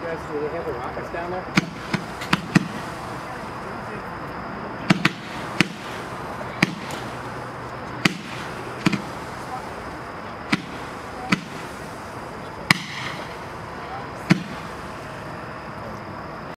guys, do they have the rockets down there?